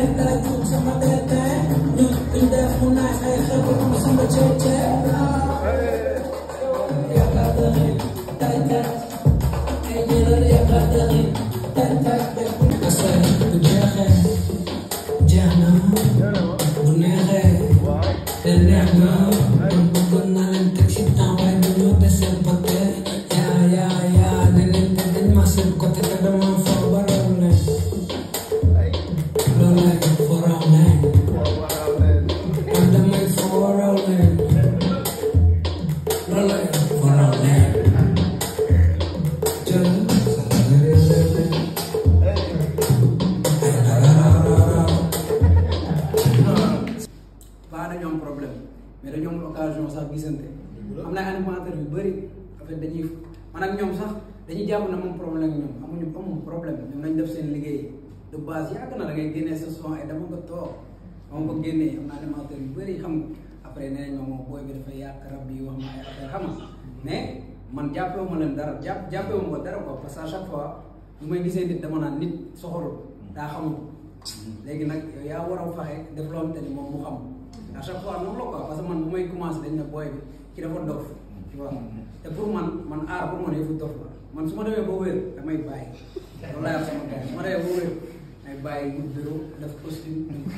mais dañoo am occasion sax gisante am na animateur yu bëri en fait dañuy man ak ñoom sax dañuy jàpp ne moom problème ak ñoom amul problème ñoom nañ def seen liggéey de base yàgg na da ngay génnee sa son ay dama ko toog dama ko génnee am na animateur yu bëri xam nga après nee nañ ma moom booy bi dafay yàq rab bi wax ma ay affaire xam nga mais man jàppewu ma leen dara jàppewu ma ko dara quoi parce que à chaque fois bu may gisee nit dama naan nit soxorul daa xamul léegi nag yow yaa war a faxe def loo xamante ni moom mu xam à chaque fois noonu la quoi parce que man bu may commencé dañ ne booy bi ki dafa dof tu vois te pour man aar pour man yëfu dof la man su ma demee ba wér damay bàyyi loolu laa yor sama gars su ma demee ba wér damay bàyyi mu bureau def costume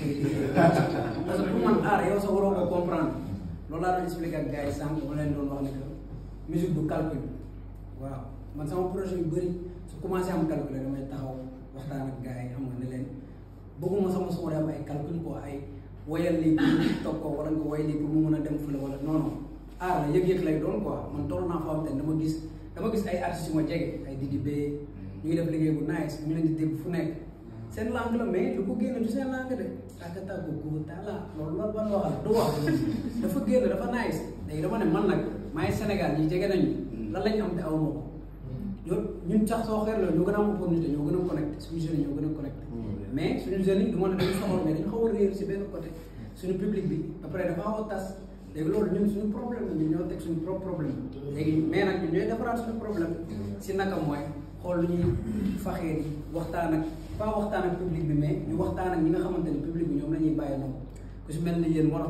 parce que pour man aar yow sa waroo ko comprendre loolu laa doon expliqué ak gars yi sànq ma leen doon wax ne que musique du calcul waaw man sama projet yu bëri su commencé am calcul damay taxaw waxtaan ak gars yi xam nga ne leen bëgguma sama son am ay calcul quoi ay woyal lii pour toog ko wala nga woy lii pour mu mën a dem fula wala non non aar la yëg-yëg lay doon quoi man toll naa foo xam te ne dama gis ay artistes yu ma jege ay Didi B ñu ngi def liggéey bu nice ñu leen di dégg fu nekk seen langue la mais lu ko génn du seen langue de tàkkataa ko ko taala loolu la ban waxal du wax dafa génn dafa nice léegi dama ne man nag maay Sénégal ñi jege nañu lan lañ am te aw ma ko ñun sax soo xeer la ñoo gën a am opportunité ñoo gën a connecté suñu jeunes yi ñoo gën a connecté mais suñu jeunes yi du ma ne dañu soxor mais dañu xaw a réer si benn côté suñu public bi après dafa xaw a tas léegi loolu ñun suñu problème la ñun ñoo teg suñu propre problème léegi mais nag ñun ñooy defaraat suñu problème si naka mooy xool lu ñuy faxee waxtaan ak pas waxtaan ak public bi mais ñu waxtaan ak ñi nga xamante ni public bi ñoom la ñuy bàyyi noonu ku si mel ni yéen moo tax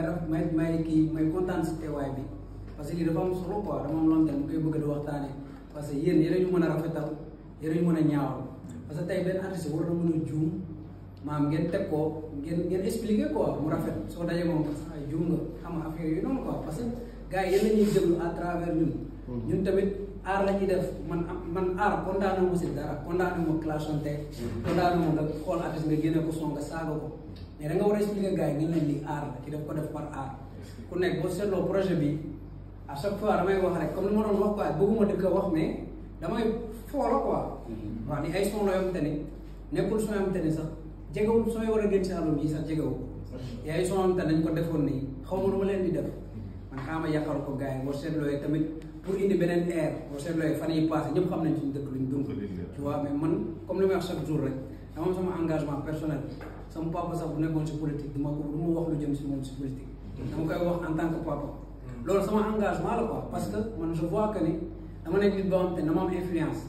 may kontaan si teewaay bi parce que lii dafa am solo quoi dama am loo xam ne mu koy bëgg di waxtaanee parce que yéen ñu mën a rafetal yéen ñu mën a ñaawal parce que tey benn artiste war na mën a juum maam ngeen teg ko ngeen expliquer quoi mu rafet soo dajee moom sax ay juum nga xam nga affaire yooyu noonu quoi parce que gars yi yéen la ñuy déglu à travers ñun tamit aar la ñuy def man aar kontaanu ma si dara kontaanu ma clashante kontaanu ma nga xool artiste nga génne ko son nga saaga ko mais da nga war a expliquer gars yi ngeen leen di aar la ci def ko def par aar ku nekk boo seetloo projet bi à chaque fois damay wax rek comme ni ma doon wax quoi bëgguma di ko wax mais damay foola quoi waaw ni ay son la yoo xamante ni nekkul son yoo xamante ni sax jegewul sooy war a gën si album yi sax jegewul yaa ay son yoo xamante dañ ko defoon nii xaw ma nu ma leen di def man xaama yàqal ko gars yi boo seetlooyee tamit pour indi beneen air boo seetlooyee fan yi passé ñëpp xam nañ suñu dëkk luñ dund tu vois mais man comme li may wax chaque jour rek dama am sama engagement personnel sama papa sax bu nekkoon si politique du ma wax lu jëm si moom si politique dama koy wax en tant que papa loolu sama engagement la quoi parce que man je vois que ni dama nekk nit boo xam te dama am influence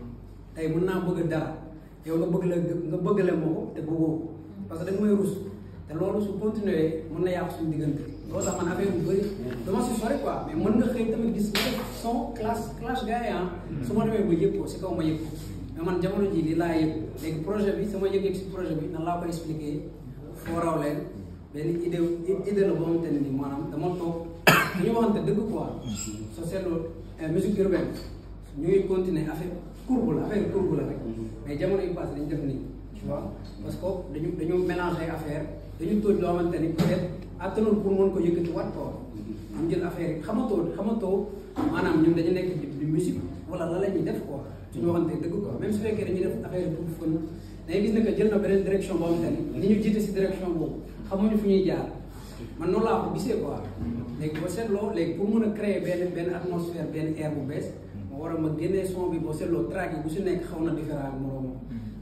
tey mën naa bëgg dara yow nga bëgg la ma ko te bëggoo ko parce que da nga may rus te loolu su continuer mën na yàq suñu diggante loolu tax man affaire yu bëri dama si sori quoi mais mën nga xëy tamit gis son clash gars yi su ma demee ba yëg ko si kaw ma yëg ko mais man jamono ji lii laa yëg léegi projet bi sama yëg-yëg si projet bi nan laa ko expliquer foo raw leen benn idée la boo xamante ne ni maanaam dama toog ñu waxante dëgg quoi soo seetloo musique urbaine ñu ngi continuer affaire courbe la rek mais jamono yu passé dañu def nii tu vois parce que dañu mélanger affaire dañu tóoj loo xamante ni peut-être attanul pour mën ko yëkkati waat quoi ñu jël affaire yi xamatoo maanaam ñun dañu nekk di musique wala la ñuy def quoi suñu waxante dëgg quoi même su fekkee dañuy def affaire pour fën dañuy gis ne que jël na beneen direction boo xamante ni ñu jiite si direction boobu xamuñu fu ñuy jaar man noonu laa ko gisee quoi léegi boo seetloo léegi pour mën a créer benn atmosphère benn air bu bees moo war a ma génnee son bi boo seetloo track yi bu si nekk xaw na différent ak moroomam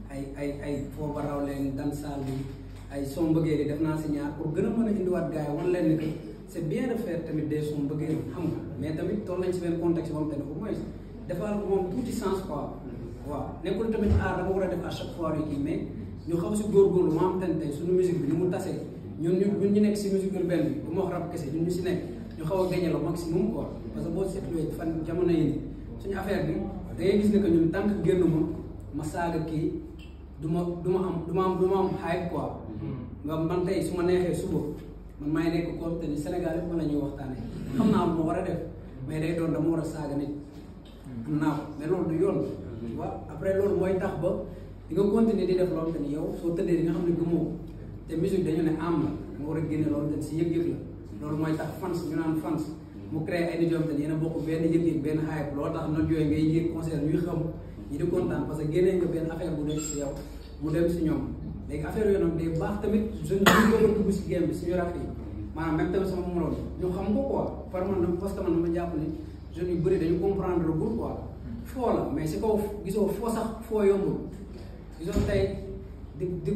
ay fooba raw leen dan saal bi ay son bëggee yi def naa si ñaar pour gën a mën a indiwaat gars yi wan leen ni que c' est bien de faire tamit des son bëggee xam nga mais tamit toll nañ si benn contexte boo xam te ne au moins defal ko moom tuuti sens quoi waaw nekkul tamit aar dama war a def à chaque fois lu kii mais ñu xaw si góorgóorlu ma am tey suñu musique bi ni mu tasee ñun ñu nekk si musique urbaine bi bu ma wax rap kese ñun ñu si nekk ñu xaw a gagné le maximum quoi parce que boo seetluwee fan jamono yi nii suñu affaire bi da ngay gis ne que ñun tant que génn ma saaga kii du ma am hype quoi nga man tey su ma neexee suba man maay nekk ko te ni Sénégal yëpp ma la ñuy waxtaanee xam naa lu ma war a def mais day doon dama war a saaga nit am naa ko mais loolu du yoon waaw après loolu mooy tax ba di nga continuer di def loolu te ni yow soo tëddee di nga xam ne gëmoo te musique dañu ne am la nga war a génne loolu te si yëg-yëg la loolu mooy tax fans ñu naan fans mu créé ay nit yoo xam te yéen a bokk benn yëg-yëg benn hype loolu tax note yooyu ngay yëg concert ñuy xam ñi di kontaan parce que génnee nga benn affaire bu nekk si yow mu dem si ñoom léegi affaire yooyu nag day baax tamit jeune ñu ko dugg si game bi suñu raf yi maanaam même tamit sama moroom ñu xam ko quoi par man parce que man dama jàpp ne jeunes yu bëri dañu comprendre le goût quoi foo la mais si kaw gisoo foo sax foo yombul gisoo tey di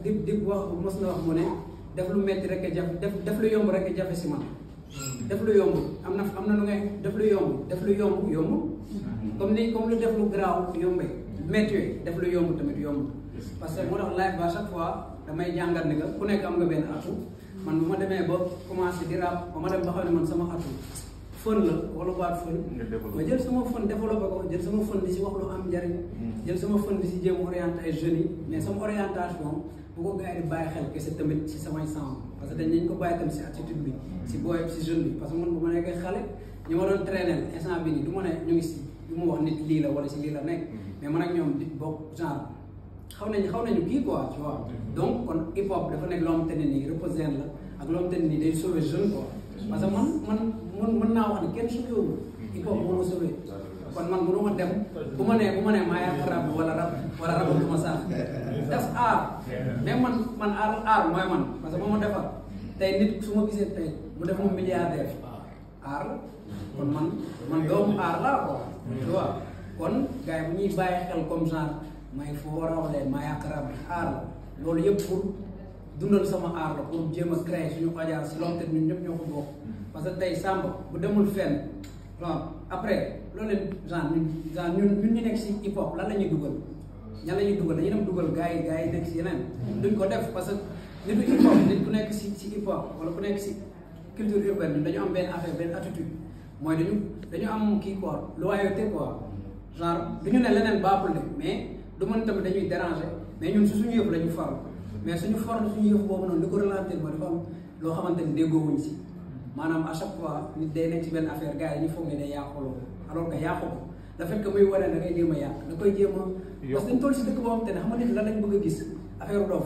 wax mos na wax mu ne def lu metti rek a jafe def lu yomb rek a jafe si man def lu yomb am na nu ngay def lu yomb comme lu def lu garaaw yombee metti yooyu def lu yomb tamit yomb parce que moo tax live ba chaque fois damay jàngat ne ku nekk am nga benn atu man bu ma demee ba commencé di rap ba ma dem ba xam ne man sama atu fën la wala baat fën ma jël sama fën développé ko jël sama fën di si wax lu am njariñ jël sama fën di si jéem orienté ay jeunes yi mais sama orientation bu ko gars yi di bàyyi xel kese tamit si samay sound parce que dañ ko bàyyi tamit si attitude bi si booy si jeune bi parce que man bu ma nekkee xale ñu ma doon traîner instant bi nii du ma ne ñu ngi si du ma wax nit lii la wala si lii la nekk mais man ak ñoom di bokk genre xaw nañu kii quoi tu vois donc kon hip hop dafa nekk loo xamante ne nii représente la ak loo xamante ne nii day sauver jeune quoi parce que man mën naa wax ne kenn sauvé wu hip hop moo ma sauvé kon man mënu ma dem bu ma nee maa yàq rap wala rap du ma sax def aar mais man aar mooy man parce que moo ma defar tey nit su ma gisee tey mu def ma milliardaire aar kon man doomu aar laa quoi tu vois kon gars yi bu ñuy bàyyi xel comme genre may foo war a wax leen maa yàq rap aar la loolu yëpp pour dundal sama aar la pour jéem a créer suñu audience si loolu te ñun ñëpp ñoo ko bokk parce que tey Samba bu demul fenn bon après loolu genre ñun ñu nekk si hip hop lan la ñuy dugal ñan la ñuy dugal dañuy dem dugal gars yi nekk si yeneen duñ ko def parce que nitu hip hop nit ku nekk si hip hop wala ku nekk si culture urbaine ñun dañu am benn affaire benn attitude mooy dañu am kii quoi loyauté quoi genre du ñu ne leneen baaxul de mais du mën tamit dañuy déranger mais ñun suñu yëf la ñu faru mais suñu yëf boobu noonu li ko ralentir ba dafa am loo xamante ni déggoowuñ si maanaam à chaque fois nit day nekk ci benn affaire gars yi ñu foog ne day yàquloo alors que yàqu ko le fait que muy waree da ngay jéem a yàq da koy jéem a parce que dañ toll si dëkk boo xam te ne xam nga nit lan lañ bëgg a gis affaire dof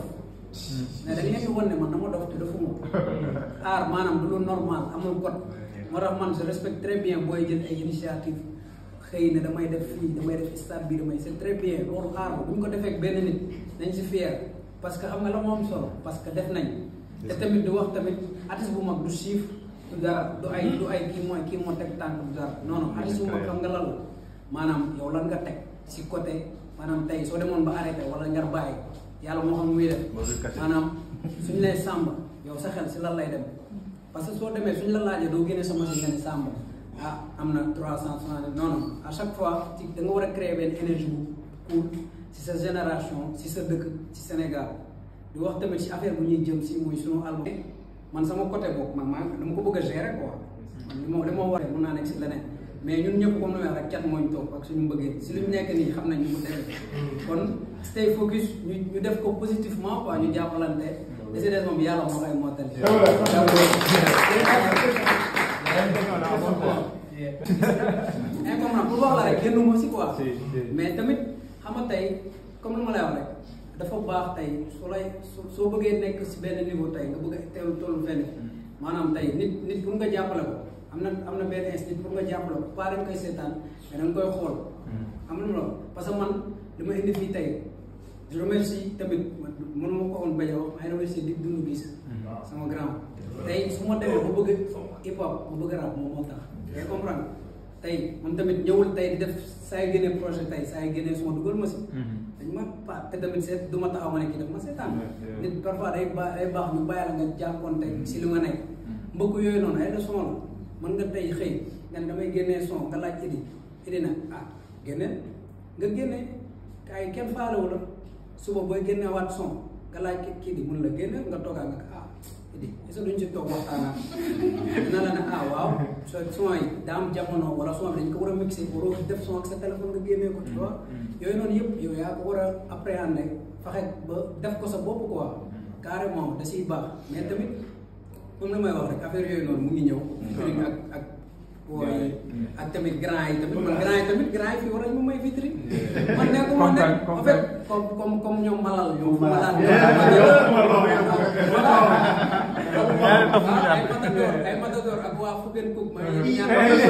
mais dañ leen di wan ne man dama dof te defuma aar maanaam du lu normal amul code moo tax man je respecte très bien booy jël ay initiative xëy na damay def fii damay def stade bi damay c'est très bien loolu aar la bu ñu ko defee benn nit nañ si fier parce que xam nga la moo am solo parce que def nañ te tamit di wax tamit artiste bu mag du chiffre du dara du ay kii moo teg tànk du dara non non artiste bu mag xam nga lan la maanaam yow lan nga teg si côté maanaam tey soo demoon ba arrêté wala ngar bàyyi yàlla moo xam muy def maanaam suñu lay sàmba yow sa xel si lan lay dem parce que soo demee suñu la laajee doo génne sama si nga ni sàmba ah am na 360 non non à chaque fois ci da nga war a créer benn énergie bu cool si sa génération si sa dëkk ci Sénégal di wax tamit si affaire bu ñuy jëm si muy sunu album man sama côté boobu man dama ko bëgg a gérer quoi man li ma war mën naa nekk si leneen mais ñun ñëpp comme ni ma rek cat moo ñu topp ak suñu mbëggee si lu ñu nekk nii xam nañu mu demee kon stay focus ñu def ko positivement quoi ñu jàppalante décider moom yàlla moo koy mottali. incomprendre pour wax la rek génn ma si quoi mais tamit xam nga tey comme lu ma lay wax rek dafa baax tey soo bëggee nekk si benn niveau tey nga bëgg a teewlu tollu fenn maanaam tey nit pour nga jàppale ko am na benn instant pour nga jàppale ko pas dañ koy seetaan mais da nga koy xool am na loolu parce que man li ma indi fii tey je remercie tamit mënu ma ko woon bañ a wax may remercie di dund gis sama grand tey su ma demee ba bëgg hip hop ba bëgg rap moom moo tax ngay comprendre tey man tamit ñëwul tey di def saa yu génnee projet tey saa yu génnee suma dugal ma si dañ ma pa te tamit seet du ma taxaw ma ne kii daf ma seetaan nit parfois day baax ñu bàyyi la nga jàppoon tey si li nga nekk mbëkk yooyu noonu ay leçon la mën nga tey xëy nga damay génnee son nga laaj idi na ah génne nga génne kaay kenn faalewu la suba booy génneewaat son nga laaj kii di mun la génne nga toogaa nga ah di est-ce que duñ si toog waxtaanaa dina la ne ah waaw son yi daa am jamono wala son bi dañ ko war a mixé waroo def son ak sa téléphone nga génnee ko tu vois yooyu noonu yëpp yow yaa ko war a appréhender fexe ba def ko sa bopp quoi carrément da siy baax mais tamit comme li may wax rek affaire yooyu noonu mu ngi ñëw ak waaye ak tamit grand yi tamit man grand yi fii war nañu ma may vitrine man nekkuma nekk en fait comme ñoom malal ñoom malal ay matador ak waa Fouken Cook ma leen di ñaan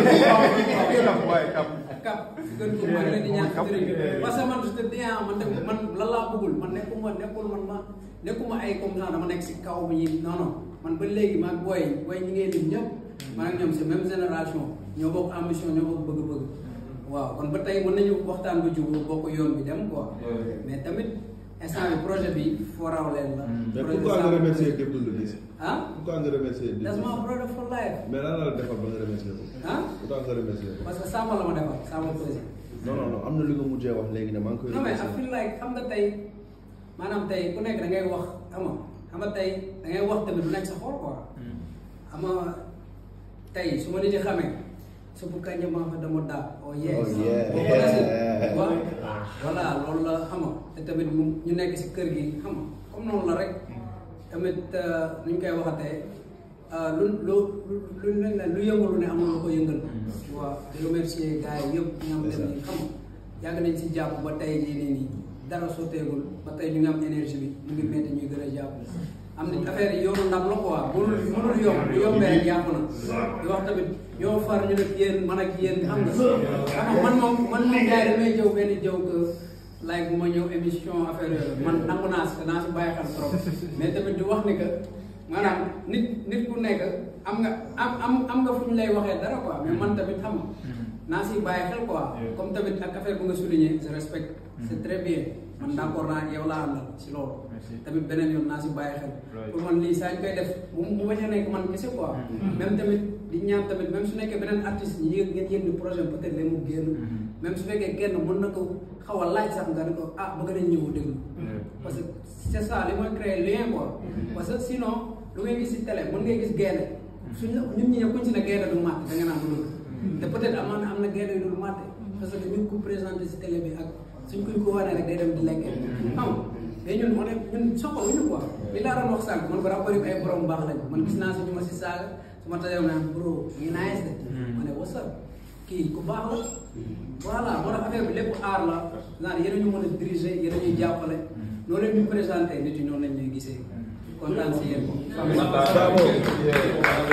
kap Fouken Cook ma leen di ñaan vitrine parce que man je te dis man lan laa bëggul man nekkuma ay comme ça dama nekk si kaw bi non man ba léegi maag booy ñi ngay lim ñëpp man ak ñoom c'est même génération ñoo bokk ambition ñoo bokk bëgg-bëgg waaw kon ba tey mën nañu waxtaan ba jublu bokk yoon bi dem quoi mais tamit instant bi projet bi fooraw leen la. mais pourquoi nga remercier Dip Doundou Guiss? ah pourquoi nga remercier Dip? that's my brother for life. mais lan la defal ba nga remercier ko? ah pourquoi nga remercier ko? parce que Samba la ma defal Samba président. non am na lu nga mujjee wax léegi ne maa ngi koy. non mais I feel like xam nga tey maanaam tey ku nekk da ngay wax xam nga tey da ngay wax tamit du nekk sa xol quoi. xam nga tey su ma nit yi xamee su bu kañ maa fa dama daa. oh yes waaw voilà loolu la xam nga te tamit ñu nekk si kër gi xam nga comme noonu la rek tamit nu ñu koy waxatee lu yëngalu ne amul lu ko yëngal. waaw di remercier gars yi yëpp ñu am dem ni xam nga yàgg nañ si jàpp ba tey jii nii dara sotteegul ba tey ñu ngi am énergie bi ñu ngi métti ñuy gën a jàpp. am na affaire yi yoonu ndam la quoi mënul yomb bu yombee rek yàqu na di wax tamit ñoo far ñu ne yéen man ak yéen xam nga man moom gars yi damay jëw benn jëw que like bu ma ñëw émission affaire yooyu man nangu naa si bàyyi xel trop mais tamit di wax ni que maanaam nit ku nekk am nga fu ñu lay waxee dara quoi mais man tamit xam nga naa si bàyyi xel quoi comme tamit ak affaire bu nga souligner je respecte c'est très bien man d'accord naa yow laa àndal si loolu tamit beneen yoon naa si bàyyi xel pour man lii saa ñu koy def bu bañ a nekk man kese quoi même tamit di ñaan tamit même su nekkee beneen artiste ñi ngeen yëg ni projet peut-être lay mu génn même su fekkee kenn mën na ko xaw a laaj sax nga ne ko ah bëgg nañ ñëw déglu parce que c'est ça li mooy créer lien quoi parce que sinon lu ngay gis si télé mën ngay gis gaynde suñ la ñun ñi kuñ si ne gaynde du màtt da nga naan du te peut-être am na gaynde yu dul màtt parce que ñu ko présenté si télé bi ak suñ ko wanee rek day dem di lekk xam mais ñun moo ne ñun soxlawuñu quoi li laa doon wax sànq man ko rapport yi ay borom baax lañ man gis naa si ñu ma si saaga su ma tajee naan bro ñu nice de ma ne wasa kii ku baax la voilà moo tax affaire bi lépp aar la naan yéen a ñu mën a diriger yéen a ñuy jàppale noonu leen ñu présenté nit yi noonu lañ ñuy gisee kontaan si yéen